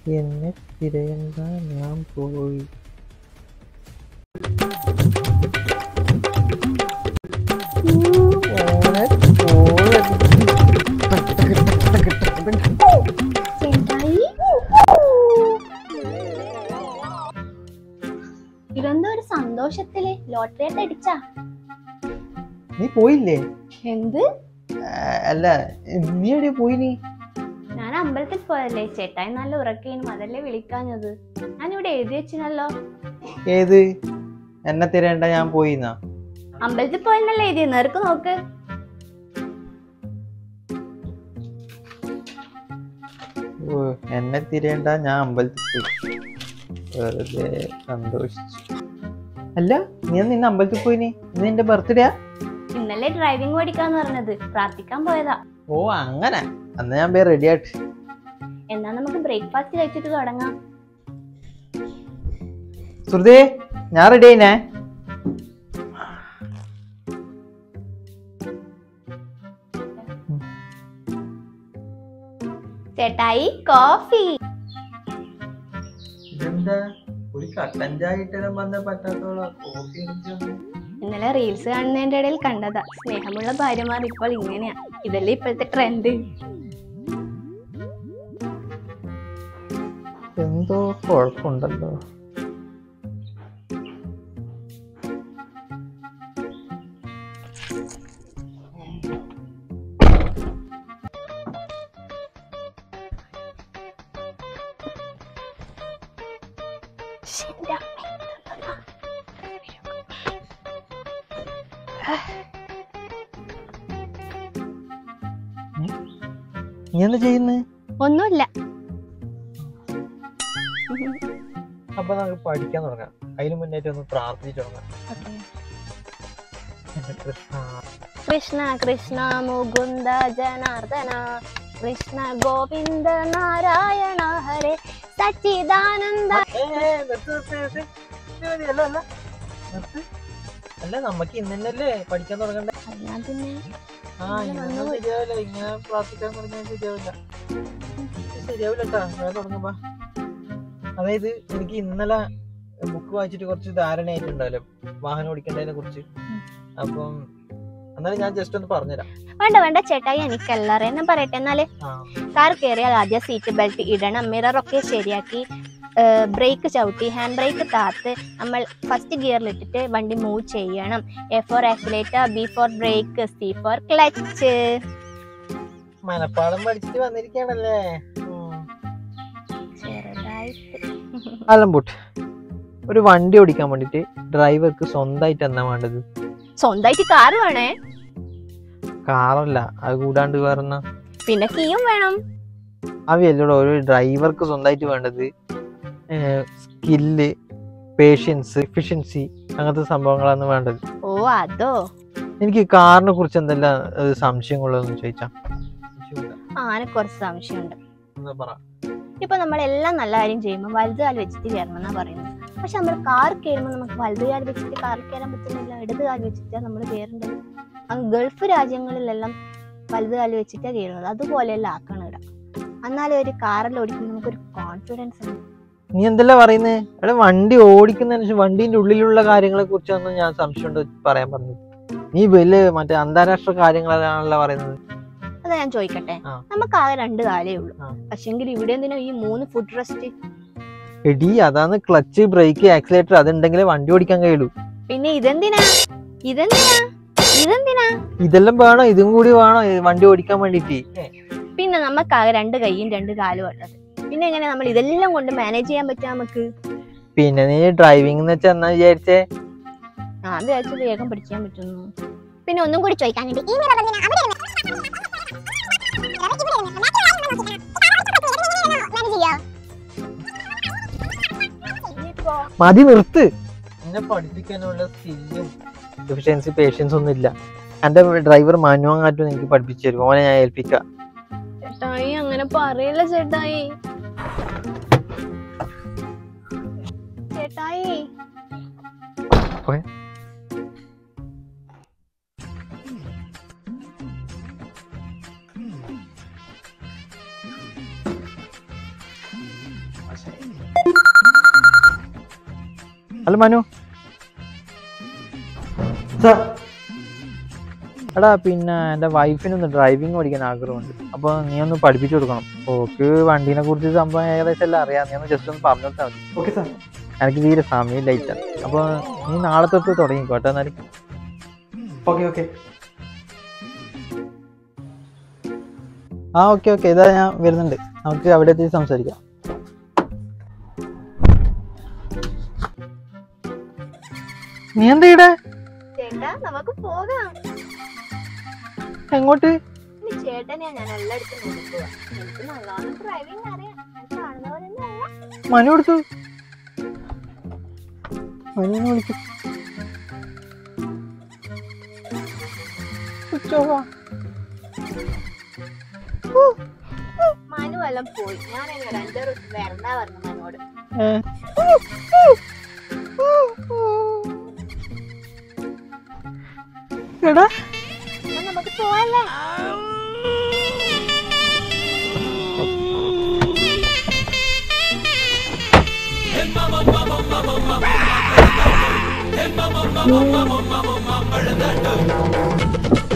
എന്നെ തിരയണ്ട ഞാൻ പോയി. ഇതെന്തോ ഒരു സന്തോഷത്തില് ലോട്ടറി ആയിട്ട് അടിച്ചാ? നീ പോയില്ലേ? എന്ത്? അല്ല, നീ എവിടെ പോയി? നീ ഞാൻ അമ്പലത്തിൽ പോയല്ലേ, ചേട്ടായി നല്ല ഉറക്കേനും, അതല്ലേ വിളിക്കാഞ്ഞത്. ഞാൻ ഇവിടെ എഴുതി വെച്ചിനല്ലോ. ഏത്? എന്നെ തിരയണ്ട ഞാൻ പോയിന്നാ? അമ്പലത്തിൽ പോയെന്നല്ലേ എഴുതി, നേർക്ക് നോക്ക്. എന്നെ തിരയണ്ട ഞാൻ അമ്പലത്തിൽ പോയി. വെറുതെ സന്തോഷിച്ചു. അല്ല, നീ നിന്നെ അമ്പലത്തിൽ പോയി? ഇന്ന് നിന്റെ ബർത്ത്ഡേയാ? ഇന്നലെ ഡ്രൈവിംഗ് പഠിക്കാന്ന് പറഞ്ഞത്, പ്രാർത്ഥിക്കാൻ പോയതാ. ഓ അങ്ങനെ. അന്ന് ഞാൻ പോയി റെഡി ആയിട്ട്. എന്നാ നമുക്ക് ബ്രേക്ക്ഫാസ്റ്റ് കഴിച്ചിട്ട് തുടങ്ങാം. സുഹൃത്തേ, ഞാൻ റെഡി ആയിനേ. ചേട്ടായി കോഫി. ഇതെന്താ ഒരു കട്ടൻ ചായ ഇട്ടാലും വന്ന പറ്റാത്തോളം കോഫി? ഇന്നലെ റീൽസ് കാണുന്നതിന്റെ ഇടയിൽ കണ്ടതാ. സ്നേഹമുള്ള ഭാര്യമാർ ഇപ്പോൾ ഇങ്ങനെയാ, ഇതല്ലേ ഇപ്പോഴത്തെ ട്രെൻഡ്. എന്തോ കുഴപ്പമുണ്ടല്ലോ. നീ എന്താ ചെയ്യുന്നത്? ഒന്നുമില്ല. അപ്പൊ നമുക്ക് പഠിക്കാൻ തുടങ്ങാം. അതിന് മുന്നേറ്റ് ഒന്ന് പ്രാർത്ഥിച്ചു തുടങ്ങാം. കൃഷ്ണ കൃഷ്ണ മുകുന്ദ ജനാർദ്ദന, കൃഷ്ണ ഗോവിന്ദ നാരായണ ഹരേ സച്ചിദാനന്ദ. അല്ല, നമുക്ക് ഇന്നല്ലേ പഠിക്കാൻ തുടങ്ങണ്ടേ? ശരിയാവില്ല, ഇങ്ങനെ പ്രാർത്ഥിക്കാൻ തുടങ്ങിയാൽ ശരിയാവില്ല. ശരിയാവില്ല കേട്ടാ, വേറെ തുടങ്ങുമ്പോ. അതായത് എനിക്ക് ഇന്നലെ ബുക്ക് വായിച്ചിട്ട് കുറച്ച് ധാരണയായിട്ടുണ്ടല്ലോ വാഹനം ഓടിക്കേണ്ടതിനെ കുറിച്ച്. അപ്പം എന്നാലും ഞാൻ ജസ്റ്റ് ഒന്ന് പറഞ്ഞുതരാം. വേണ്ട ചേട്ടായി, എനിക്കെല്ലാറേം ഞാൻ പറയട്ടെ. എന്നാല് കാർ കയറിയാൽ ആദ്യം സീറ്റ് ബെൽറ്റ് ഇടണം, മിററൊക്കെ ശരിയാക്കി, ബ്രേക്ക് ചവിട്ടി ഹാൻഡ് ബ്രേക്ക് താത്ത് നമ്മൾ ഫസ്റ്റ് ഗിയറിലിട്ടിട്ട് വണ്ടി മൂവ് ചെയ്യണം. A for accelerator, B for brake, C for clutch. മനപ്പാടം പഠിച്ചിട്ട് വന്നിരിക്കുകയാണല്ലേ. ചെറുതായിട്ട്. ഒരു വണ്ടി ഓടിക്കാൻ വേണ്ടിട്ട് ഡ്രൈവർക്ക് സ്വന്തമായിട്ട് എന്നാ വേണ്ടത്? സ്വന്തമായിട്ട് കാർ വേണേ? കാറല്ല, അത് കൂടാണ്ട് വേറെ പിന്നെ കീയും വേണം. അവയല്ലോ ഒരു ഡ്രൈവർക്ക് സ്വന്തമായിട്ട് വേണ്ടത്. സ്കില്ല്, പേഷ്യൻസ്, എഫിഷ്യൻസി, അങ്ങനത്തെ സംഭവങ്ങളാണ് വേണ്ടത്. ഓ അതോ? എനിക്ക് കാറിനെ കുറിച്ച് എന്തെല്ലാം സംശയങ്ങളൊന്നും ചോദിച്ചാ? ആനെ കുറച്ച് സംശയമുണ്ട്. ഇപ്പൊ നമ്മളെല്ലാം നല്ല കാര്യം ചെയ്യുമ്പോൾ വലത് കാല് വെച്ചിട്ട് കയറണം എന്നാ പറയുന്നത്. പക്ഷെ നമ്മൾ കാർ കയറുമ്പോൾ നമുക്ക് വലത് കാല് വെച്ചിട്ട് കാറിൽ കയറാൻ പറ്റുന്നില്ല, ഇടത് കാല് വെച്ചിട്ടാണ് നമ്മൾ കയറേണ്ടത്. അങ്ങ് ഗൾഫ് രാജ്യങ്ങളിലെല്ലാം വലത് കാല് വെച്ചിട്ടാണ് കയറുന്നത്. അതുപോലെയല്ല ആക്കണം ഇടാം. എന്നാലും ഒരു കാറിൽ ഓടിക്കുമ്പോൾ നമുക്കൊരു കോൺഫിഡൻസ് ഉണ്ട്. നീ എന്തെല്ലാം പറയുന്നത്? അവിടെ വണ്ടി ഓടിക്കുന്നതിന് വണ്ടീന്റെ ഉള്ളിലുള്ള കാര്യങ്ങളെ കുറിച്ചൊന്നും ഞാൻ സംശയം പറയാൻ പറഞ്ഞത്. നീ വലിയ മറ്റേ അന്താരാഷ്ട്ര കാര്യങ്ങളാണല്ലോ പറയുന്നത്. അതാ ഞാൻ ചോദിക്കട്ടെ, നമുക്ക് ആകെ 2 കാലേ ഉള്ളൂ. പക്ഷെങ്കിൽ ഇവിടെ എന്തിനാ ഈ 3 ഫുഡ് റെസ്റ്റ്? എടി, അതാണ് ക്ലച്ച്, ബ്രേക്ക്, ആക്സിലേറ്റർ, അതുണ്ടെങ്കിലേ വണ്ടി ഓടിക്കാൻ കഴിയുള്ളൂ. പിന്നെ ഇതെന്തിനാ? ഇതെല്ലാം വേണോ? ഇതും കൂടി വേണോ വണ്ടി ഓടിക്കാൻ വേണ്ടിട്ട്? പിന്നെ നമുക്കാകെ 2 കൈയും 2 കാലും ഉള്ളത്. പിന്നെ എങ്ങനെ നമ്മൾ ഇതെല്ലാം കൊണ്ട് മാനേജ് ചെയ്യാൻ പറ്റുക നമുക്ക്? പിന്നെ നീ ഡ്രൈവിംഗ് എന്ന് വെച്ചാ എന്നാ വിചാരിച്ചേ? ഞാൻ വിചാരിച്ചു വേഗം പഠിക്കാൻ പറ്റുന്നു. പിന്നെ ഒന്നും കൂടി ചോദിക്കാനുണ്ട്, മതി, നിർത്ത്. എന്നെ പഠിപ്പിക്കാനുള്ള സ്കില്ലും എഫിഷ്യൻസി, പേഷ്യൻസ് ഒന്നും ഇല്ല. എന്റെ ഡ്രൈവർ മാനുവാങ്ങാറ്റും എനിക്ക് പഠിപ്പിച്ചു തരും. ഓനെ ഞാൻ ഏൽപ്പിക്കാം. ചേട്ടായി അങ്ങനെ പറയല്ല ചേട്ടായി. ചേട്ടായി അല്ല മനു എടാ പിന്നെ എൻ്റെ വൈഫിനൊന്ന് ഡ്രൈവിംഗ് പഠിക്കാൻ ആഗ്രഹമുണ്ട്. അപ്പോൾ നീ ഒന്ന് പഠിപ്പിച്ചു കൊടുക്കണം. ഓക്ക് വണ്ടീനെ കുറിച്ച് സംഭവം ഏകദേശം എല്ലാം അറിയാം. നീ ഒന്ന് ജസ്റ്റ് ഒന്ന് പറഞ്ഞു കൊടുത്താൽ മതി. Okay sir. എനിക്ക് തീരെ സമയം ലൈറ്റാണ്. അപ്പോൾ നീ നാളെ തൊട്ട് തുടങ്ങിക്കോട്ടെ എന്നാലും. Okay okay. ആ ഓക്കെ ഓക്കെ, ഇതാ ഞാൻ വരുന്നുണ്ട്. നമുക്ക് അവിടെ എത്തി സംസാരിക്കാം. നീ എന്താ ഇവിടെ? ചേട്ടാ നമുക്ക് പോകാം. എങ്ങോട്ട്? ചേട്ടനെയാ ഞാൻ എല്ലായിടത്തും കൊടുക്കുക. എനിക്ക് നല്ലോണം ഡ്രൈവിംഗ് അറിയാം. കാണുന്ന പോലെ മനു എടുത്തു. മനുവിനെ വിളിച്ചു. മനു എല്ലാം പോയി. ഞാൻ രണ്ടു വരണ്ട പറഞ്ഞു മനോട്. എടാ നമുക്ക് പോവല്ലേ? Hey mama,